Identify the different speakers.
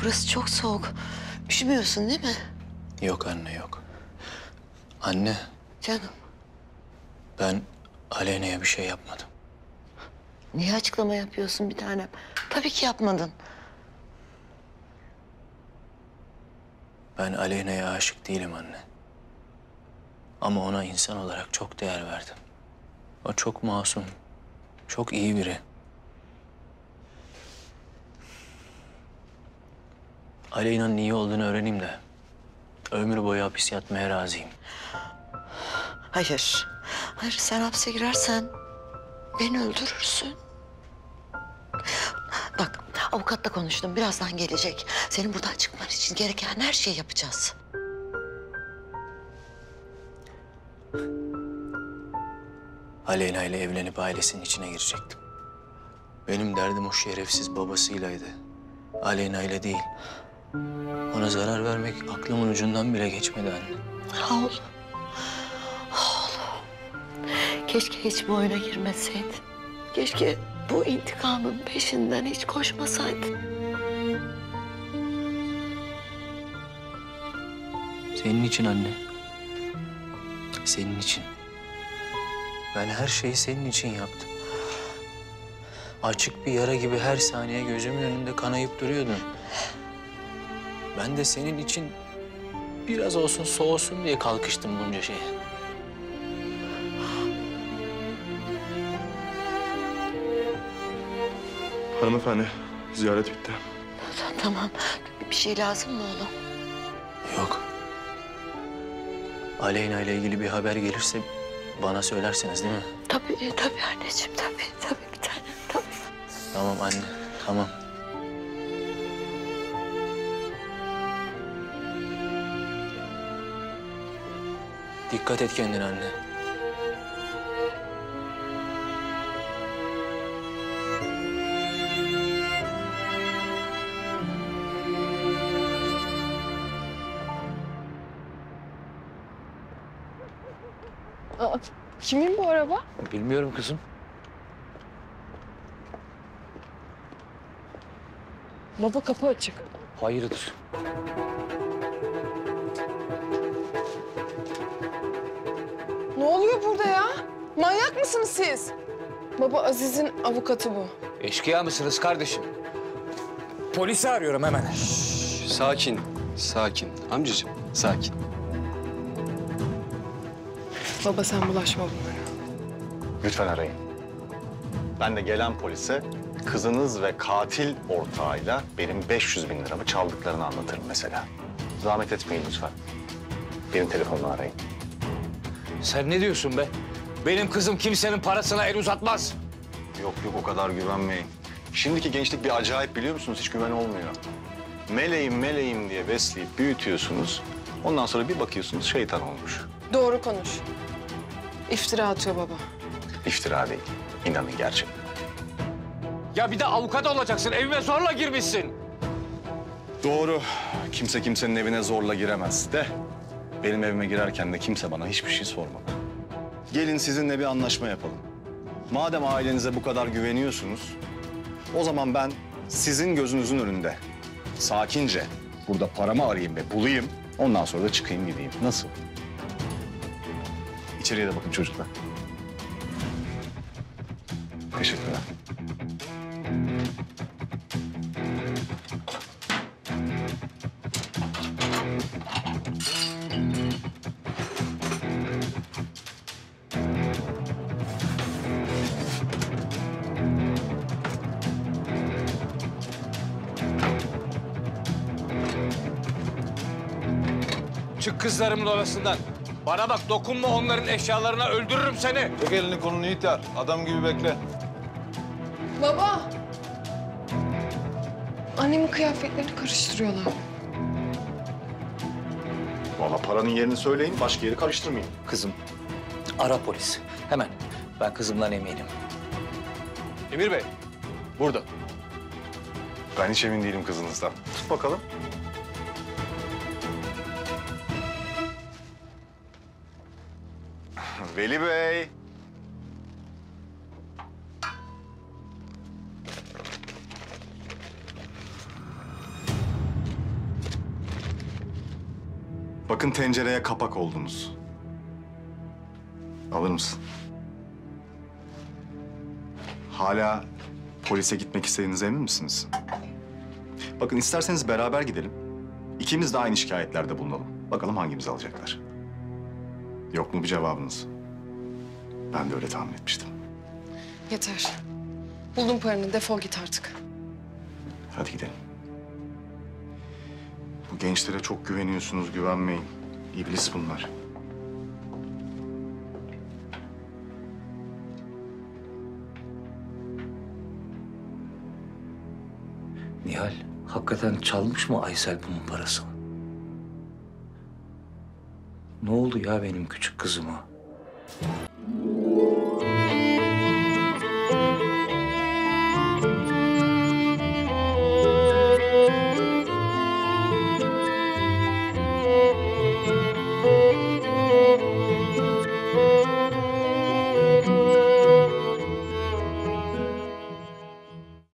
Speaker 1: Burası çok soğuk. Üşümüyorsun değil mi?
Speaker 2: Yok anne, yok. Anne,
Speaker 1: Canım.
Speaker 2: ben Aleyna'ya bir şey yapmadım.
Speaker 1: Niye açıklama yapıyorsun bir tanem? Tabii ki yapmadın.
Speaker 2: Ben Aleyna'ya aşık değilim anne. Ama ona insan olarak çok değer verdim. O çok masum, çok iyi biri. Aleyna'nın iyi olduğunu öğreneyim de ömür boyu hapis yatmaya razıyım.
Speaker 1: Hayır. Hayır, sen hapse girersen beni öldürürsün. Bak, avukatla konuştum. Birazdan gelecek. Senin buradan çıkman için gereken her şeyi yapacağız.
Speaker 2: Aleyna ile evlenip ailesinin içine girecektim. Benim derdim o şerefsiz babasıylaydı. Aleyna ile değil. Ona zarar vermek aklımın ucundan bile geçmedi anne.
Speaker 1: Oğlum. Oğlum. Keşke hiç bu oyuna girmeseydin. Keşke bu intikamın peşinden hiç koşmasaydın.
Speaker 2: Senin için anne. Senin için. Ben her şeyi senin için yaptım. Açık bir yara gibi her saniye gözümün önünde kanayıp duruyordun. Ben de senin için biraz olsun soğusun diye kalkıştım bunca şeye.
Speaker 3: Hanımefendi, ziyaret bitti.
Speaker 1: Tamam. Bir şey lazım mı oğlum?
Speaker 2: Yok. Aleyna ile ilgili bir haber gelirse bana söylersiniz değil mi?
Speaker 1: Tabii anneciğim. Tabii bir tanem. Tabii.
Speaker 2: Tamam anne, tamam. Dikkat et kendine anne.
Speaker 4: Aa, kimin bu araba?
Speaker 2: Bilmiyorum kızım.
Speaker 4: Baba kapı açık.
Speaker 2: Hayırdır?
Speaker 4: Ne oluyor burada ya? Manyak mısınız siz? Baba Aziz'in avukatı bu.
Speaker 5: Eşkıya mısınız kardeşim? Polisi arıyorum hemen.
Speaker 6: Sakin, sakin. Amcacığım, sakin.
Speaker 4: Baba sen bulaşma bunlara.
Speaker 7: Lütfen arayın. Ben de gelen polise kızınız ve katil ortağıyla benim 500 bin liramı çaldıklarını anlatırım mesela. Zahmet etmeyin lütfen. Benim telefonumu arayın.
Speaker 5: Sen ne diyorsun be? Benim kızım kimsenin parasına el uzatmaz.
Speaker 7: Yok o kadar güvenmeyin. Şimdiki gençlik bir acayip biliyor musunuz? Hiç güven olmuyor. Meleğim diye besleyip büyütüyorsunuz. Ondan sonra bir bakıyorsunuz şeytan olmuş.
Speaker 4: Doğru konuş. İftira atıyor baba.
Speaker 7: İftira değil. İnanın gerçek.
Speaker 5: Ya bir de avukat olacaksın. Evime zorla girmişsin.
Speaker 7: Doğru. Kimse kimsenin evine zorla giremez de. Benim evime girerken de kimse bana hiçbir şey sormadı. Gelin sizinle bir anlaşma yapalım. Madem ailenize bu kadar güveniyorsunuz, o zaman ben sizin gözünüzün önünde sakince burada paramı arayayım ve bulayım. Ondan sonra da çıkayım gideyim. Nasıl? İçeriye de bakın çocuklar. Teşekkürler.
Speaker 5: Çık kızlarımın odasından. Bana bak dokunma onların eşyalarına öldürürüm seni.
Speaker 3: Çek elini kolunu iter. Adam gibi bekle.
Speaker 4: Baba! Annemin kıyafetlerini karıştırıyorlar.
Speaker 7: Vallahi paranın yerini söyleyin, başka yeri karıştırmayın.
Speaker 2: Kızım, ara polis. Hemen. Ben kızımdan eminim.
Speaker 3: Emir Bey, burada.
Speaker 7: Ben hiç emin değilim kızınızdan. Tut bakalım. Veli Bey. Bakın tencereye kapak oldunuz. Alır mısın? Hala polise gitmek istediğinize emin misiniz? Bakın isterseniz beraber gidelim. İkimiz de aynı şikayetlerde bulunalım. Bakalım hangimizi alacaklar. Yok mu bir cevabınız? Ben de öyle tahmin etmiştim.
Speaker 4: Yeter. Buldum paranı, defol git artık.
Speaker 7: Hadi gidelim. Bu gençlere çok güveniyorsunuz, güvenmeyin. İblis bunlar.
Speaker 2: Nihal, hakikaten çalmış mı Aysel bunun parasını? Ne oldu ya benim küçük kızıma?